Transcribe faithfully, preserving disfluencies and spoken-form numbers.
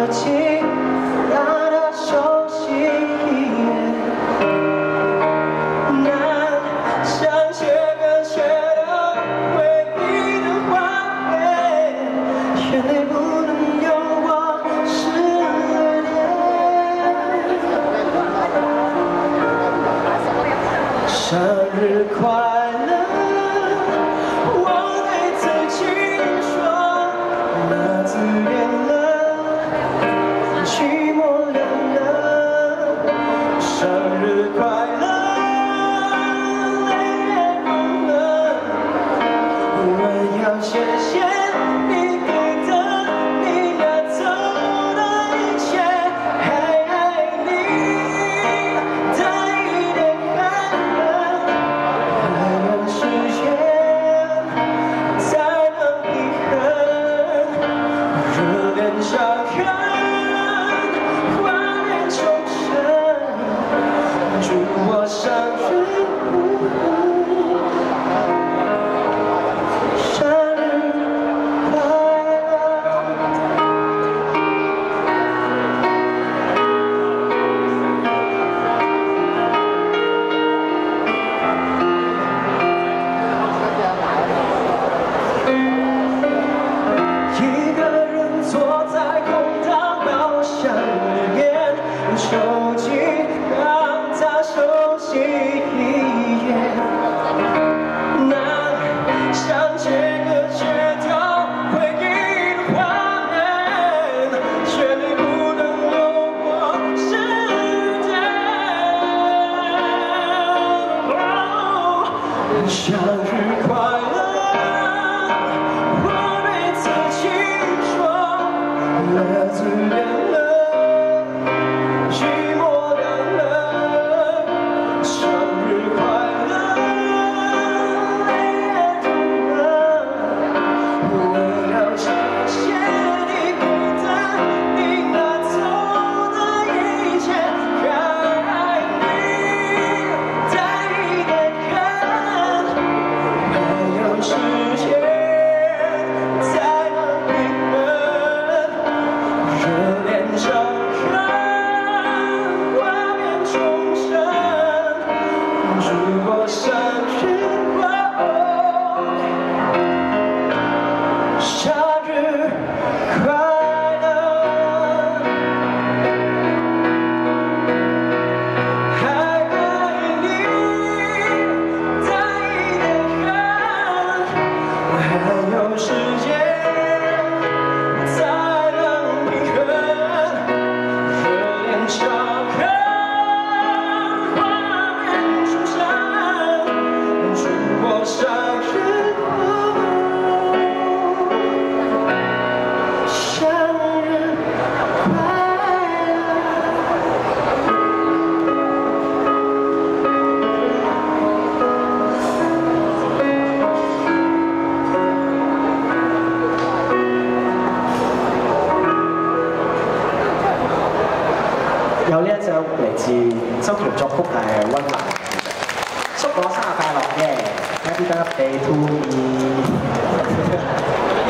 自己让它熟悉一点，难想切割切的回忆的画面，眼泪不能由我失恋。生日快乐！ 自恋了，寂寞凉了，生日快乐，泪也红了。我要谢谢你给的，你拿走的一切，还爱你的一点寒冷，还有时间才能遗憾。 热恋伤痕，画面重生，祝我生日，生日快究竟让它熟悉一眼，难想切割切掉回忆的画面，却你不能由我失联。生日快乐，我对自己说，了自恋了。 寂寞凉了，生日快乐，泪也红了。我要谢谢你给的，你拿走的一切，还爱你的一点恨，还有时间才能平衡，热恋伤痕。 祝我生日快乐，生日快乐，还爱你的一点恨，还有时间才能平衡，热恋伤痕。 生日生日快乐！有呢一隻嚟自周杰倫作曲係溫拿，祝我生日快樂嘅！Happy birthday to me